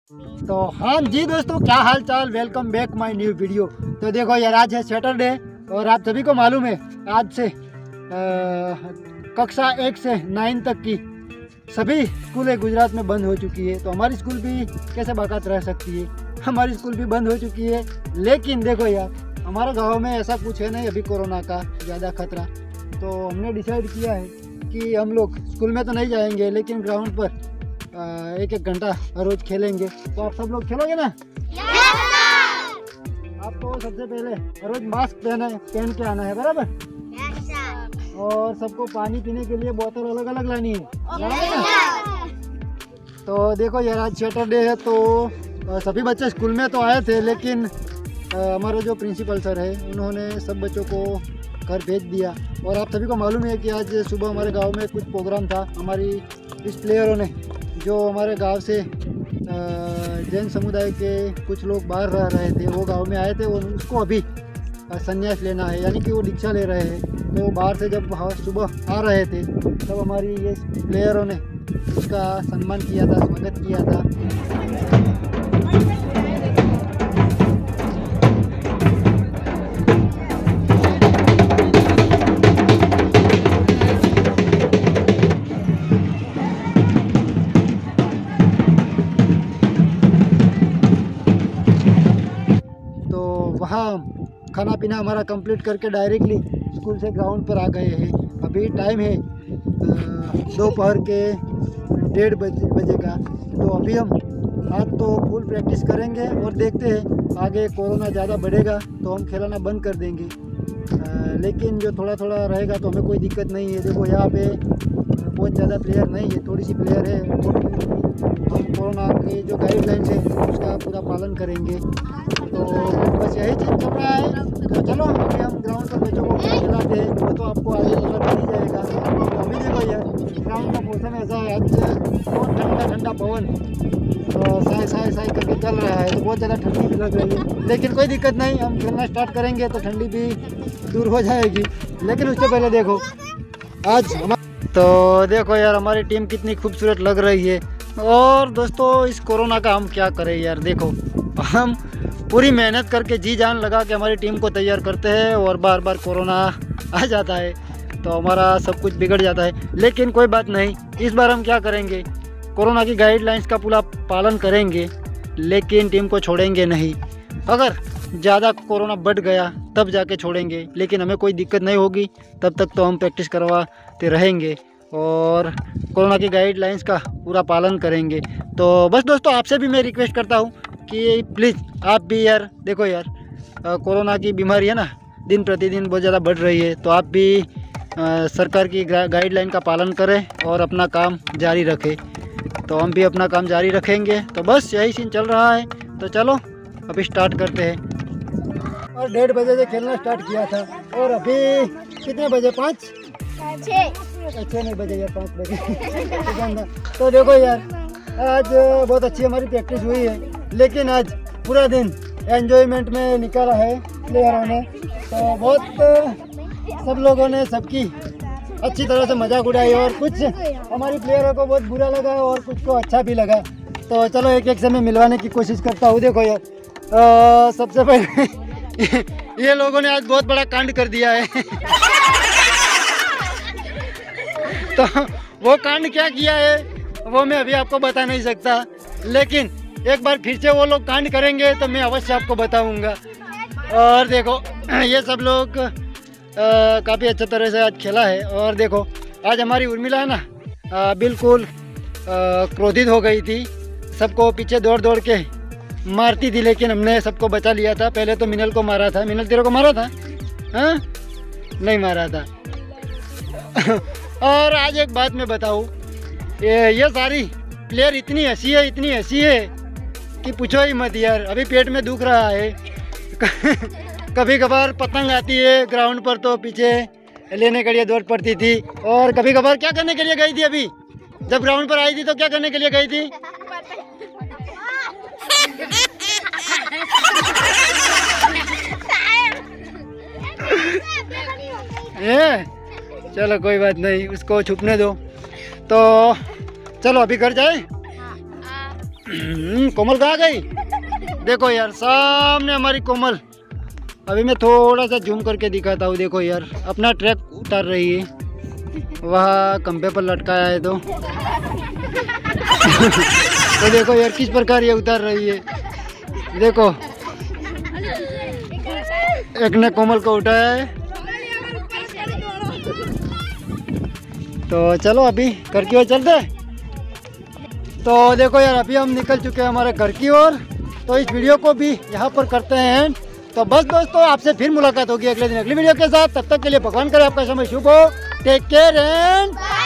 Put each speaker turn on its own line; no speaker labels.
तो हाँ जी दोस्तों, क्या हाल चाल, welcome back my new video. तो देखो यार, आज है सैटरडे और आप सभी को मालूम है आज से कक्षा 1 से 9 तक की सभी स्कूलें गुजरात में बंद हो चुकी है। तो हमारी स्कूल भी कैसे बाकात रह सकती है, हमारी स्कूल भी बंद हो चुकी है। लेकिन देखो यार, हमारे गांव में ऐसा कुछ है नहीं अभी कोरोना का ज़्यादा खतरा। तो हमने डिसाइड किया है कि हम लोग स्कूल में तो नहीं जाएंगे, लेकिन ग्राउंड पर एक घंटा रोज खेलेंगे। तो आप सब लोग खेलोगे ना? आपको सबसे पहले रोज मास्क पहन के आना है, बराबर? और सबको पानी पीने के लिए बोतल अलग अलग लानी है। तो देखो यार, आज सैटरडे है तो सभी बच्चे स्कूल में तो आए थे, लेकिन हमारा जो प्रिंसिपल सर है उन्होंने सब बच्चों को घर भेज दिया। और आप सभी को मालूम है कि आज सुबह हमारे गांव में कुछ प्रोग्राम था। हमारी इस प्लेयरों ने, जो हमारे गांव से जैन समुदाय के कुछ लोग बाहर रह रहे थे, वो गांव में आए थे और उसको अभी संन्यास लेना है, यानी कि वो दीक्षा ले रहे हैं। तो बाहर से जब सुबह आ रहे थे तब हमारी ये प्लेयरों ने उसका सम्मान किया था, स्वागत किया था। वहाँ खाना पीना हमारा कंप्लीट करके डायरेक्टली स्कूल से ग्राउंड पर आ गए हैं। अभी टाइम है दोपहर के 1:30 बजे का। तो अभी हम आज तो फुल प्रैक्टिस करेंगे और देखते हैं आगे कोरोना ज़्यादा बढ़ेगा तो हम खिलाना बंद कर देंगे। लेकिन जो थोड़ा थोड़ा रहेगा तो हमें कोई दिक्कत नहीं है। देखो यहाँ पे बहुत ज़्यादा प्लेयर नहीं है, थोड़ी सी प्लेयर है। हम कोरोना की जो गाइडलाइंस है उसका पूरा पालन करेंगे। तो बस यही चीज़ चल रहा है। तो चलो अभी हम ग्राउंड पर बच्चों को खिलाते हैं, वो तो आपको आगे पता चल ही जाएगा। तो अभी देखो यार, ग्राउंड का मौसम ऐसा है, आज बहुत ठंडा ठंडा पवन साई साई करके चल रहा है। तो बहुत ज़्यादा ठंडी भी लग रही है, लेकिन कोई दिक्कत नहीं, हम खेलना स्टार्ट करेंगे तो ठंडी भी दूर हो जाएगी। लेकिन उससे पहले देखो आज तो देखो यार, हमारी टीम कितनी खूबसूरत लग रही है। और दोस्तों, इस कोरोना का हम क्या करें यार। देखो, हम पूरी मेहनत करके जी जान लगा के हमारी टीम को तैयार करते हैं और बार बार कोरोना आ जाता है तो हमारा सब कुछ बिगड़ जाता है। लेकिन कोई बात नहीं, इस बार हम क्या करेंगे, कोरोना की गाइडलाइंस का पूरा पालन करेंगे, लेकिन टीम को छोड़ेंगे नहीं। अगर ज़्यादा कोरोना बढ़ गया तब जाके छोड़ेंगे, लेकिन हमें कोई दिक्कत नहीं होगी, तब तक तो हम प्रैक्टिस करवाते रहेंगे और कोरोना की गाइडलाइंस का पूरा पालन करेंगे। तो बस दोस्तों, आपसे भी मैं रिक्वेस्ट करता हूँ कि प्लीज़ आप भी यार, देखो यार, कोरोना की बीमारी है ना, दिन प्रतिदिन बहुत ज़्यादा बढ़ रही है। तो आप भी सरकार की गाइडलाइन का पालन करें और अपना काम जारी रखें। तो हम भी अपना काम जारी रखेंगे। तो बस यही सीन चल रहा है। तो चलो अभी स्टार्ट करते हैं। और 1:30 बजे से खेलना स्टार्ट किया था और अभी कितने बजे, 5 6 नहीं बजे यार, 5 बजे। तो देखो यार, आज बहुत अच्छी हमारी प्रैक्टिस हुई है, लेकिन आज पूरा दिन एंजॉयमेंट में निकाला है प्लेयरों ने। तो बहुत सब लोगों ने सबकी अच्छी तरह से मजाक उड़ाई और कुछ हमारी प्लेयरों को बहुत बुरा लगा और कुछ को अच्छा भी लगा। तो चलो एक एक से मैं मिलवाने की कोशिश करता हूँ। देखो यार, सबसे पहले ये लोगों ने आज बहुत बड़ा कांड कर दिया है। तो वो कांड क्या किया है वो मैं अभी आपको बता नहीं सकता, लेकिन एक बार फिर से वो लोग कांड करेंगे तो मैं अवश्य आपको बताऊंगा। और देखो, ये सब लोग काफ़ी अच्छे तरह से आज खेला है। और देखो, आज हमारी उर्मिला है ना, बिल्कुल क्रोधित हो गई थी, सबको पीछे दौड़ दौड़ के मारती थी, लेकिन हमने सबको बचा लिया था। पहले तो मिनल को मारा था। मिनल, तेरे को मारा था? हाँ, नहीं मारा था। और आज एक बात मैं बताऊँ, ये सारी प्लेयर इतनी हंसी है कि पूछो ही मत यार। अभी पेट में दुख रहा है। कभी कभार पतंग आती है ग्राउंड पर तो पीछे लेने के लिए दौड़ पड़ती थी। और कभी कभार क्या करने के लिए गई थी, अभी जब ग्राउंड पर आई थी तो क्या करने के लिए गई थी? चलो कोई बात नहीं, उसको छुपने दो। तो चलो अभी घर जाए। कोमल कहाँ गई? देखो यार सामने हमारी कोमल। अभी मैं थोड़ा सा जूम करके दिखाता हूँ। देखो यार अपना ट्रैक उतार रही है, वहाँ खंभे पर लटकाया है तो तो देखो यार किस प्रकार ये उतार रही है। देखो एक ने कोमल को उठाया है। तो चलो अभी घर की ओर चलते हैं। तो देखो यार अभी हम निकल चुके हैं हमारे घर की ओर। तो इस वीडियो को भी यहाँ पर करते हैं। तो बस दोस्तों आपसे फिर मुलाकात होगी अगले दिन अगली वीडियो के साथ। तब तक के लिए भगवान करे आपका समय शुभ हो। Take care and